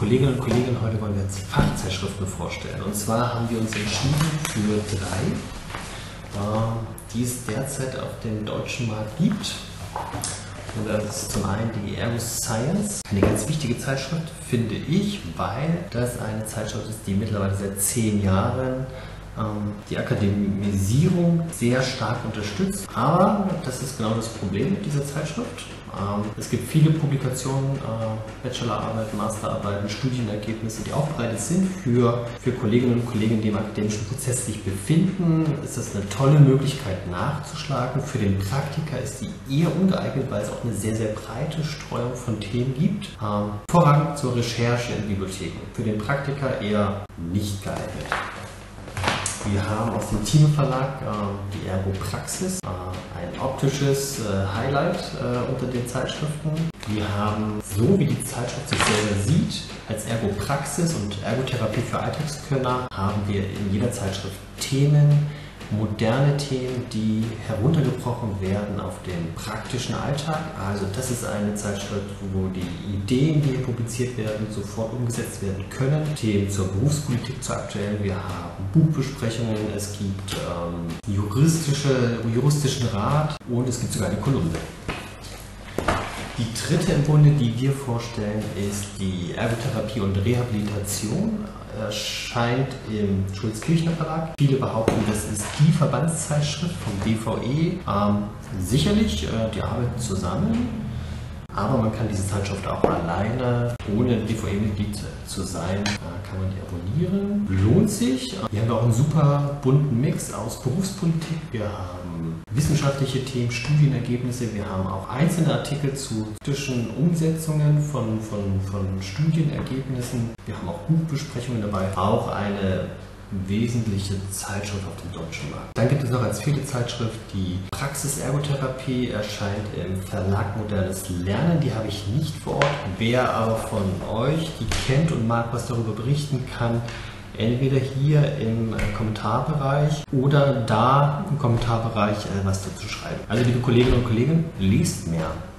Kolleginnen und Kollegen, heute wollen wir jetzt Fachzeitschriften vorstellen. Und zwar haben wir uns entschieden für 3, die es derzeit auf dem deutschen Markt gibt. Und das ist zum einen die Ergo Science, eine ganz wichtige Zeitschrift, finde ich, weil das eine Zeitschrift ist, die mittlerweile seit 10 Jahren die Akademisierung sehr stark unterstützt. Aber das ist genau das Problem mit dieser Zeitschrift. Es gibt viele Publikationen, Bachelorarbeiten, Masterarbeiten, Studienergebnisse, die aufbereitet sind für Kolleginnen und Kollegen, die im akademischen Prozess sich befinden. Ist das eine tolle Möglichkeit nachzuschlagen. Für den Praktiker ist die eher ungeeignet, weil es auch eine sehr, sehr breite Streuung von Themen gibt. Vorrangig zur Recherche in Bibliotheken. Für den Praktiker eher nicht geeignet. Wir haben aus dem Thieme Verlag die Ergo Praxis, ein optisches Highlight unter den Zeitschriften. Wir haben, so wie die Zeitschrift sich selber sieht, als Ergo Praxis und Ergotherapie für Alltagskönner, haben wir in jeder Zeitschrift Themen, moderne Themen, die heruntergebrochen werden auf den praktischen Alltag. Also das ist eine Zeitschrift, wo die Ideen, die hier publiziert werden, sofort umgesetzt werden können. Themen zur Berufspolitik, zur aktuellen. Wir haben Buchbesprechungen, es gibt juristischen Rat und es gibt sogar eine Kolumne. Die dritte im Bunde, die wir vorstellen, ist die Ergotherapie und Rehabilitation. Erscheint im Schulz-Kirchner Verlag. Viele behaupten, das ist die Verbandszeitschrift vom BVE. Sicherlich, die arbeiten zusammen, aber man kann diese Zeitschrift auch alleine, ohne BVE-Mitglied zu sein, kann man die abonnieren. Lohnt sich. Hier haben wir auch einen super bunten Mix aus Berufspolitik. Wir haben wissenschaftliche Themen, Studienergebnisse. Wir haben auch einzelne Artikel zu praktischen Umsetzungen von Studienergebnissen. Wir haben auch Buchbesprechungen dabei. Auch eine wesentliche Zeitschrift auf dem deutschen Markt. Dann gibt es noch als 4. Zeitschrift die Praxis Ergotherapie, erscheint im Verlag Modernes Lernen. Die habe ich nicht vor Ort. Wer aber von euch die kennt und mag was darüber berichten kann, entweder hier im Kommentarbereich oder da im Kommentarbereich was dazu schreiben. Also liebe Kolleginnen und Kollegen, liest mehr.